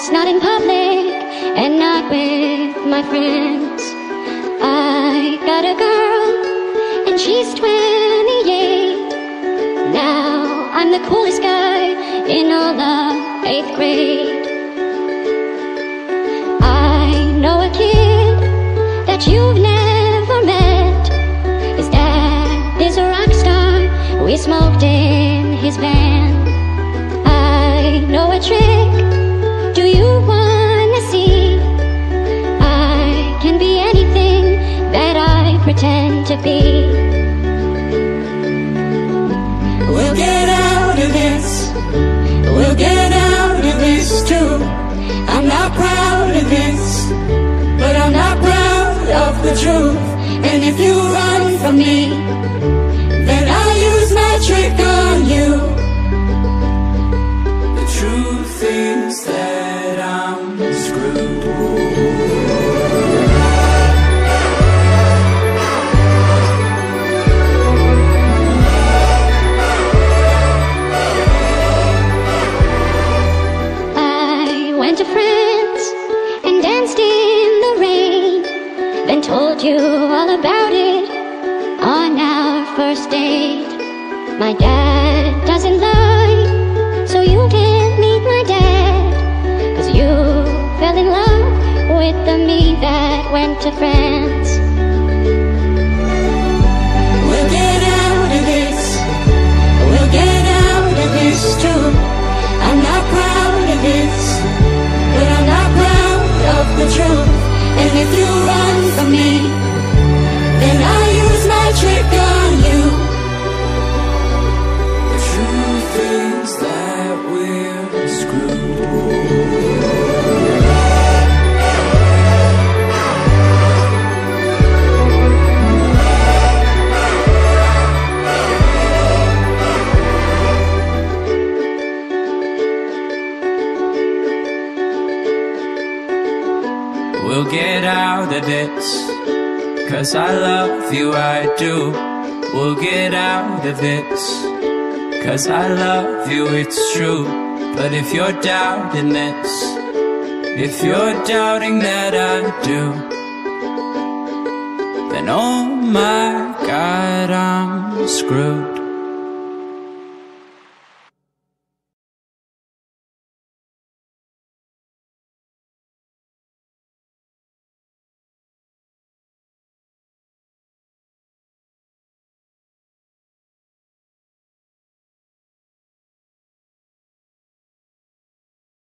just not in public and not with my friends. I got a girl and she's 28. Now I'm the coolest guy in all of 8th grade. I know a kid that you've never met. His dad is a rock star, we smoked in his van. I know a trick, do you wanna see? I can be anything that I pretend to be. We'll get out of this, we'll get out of this too. I'm not proud of this, but I'm not proud of the truth. And if you run from me, then I'll use my trick on you. The truth is that I'm screwed. Went to France and danced in the rain, then told you all about it on our first date. My dad doesn't lie, so you can't meet my dad, 'cause you fell in love with the me that went to France. We'll get out of this, we'll get out of this too. I'm not proud of this, but I'm not proud of the truth. And if you run from me, then I'll use my trick on you. The truth is that we're screwed. We'll get out of this, 'cause I love you, I do. We'll get out of this, 'cause I love you, it's true. But if you're doubting this, if you're doubting that I do, then oh my God, I'm screwed.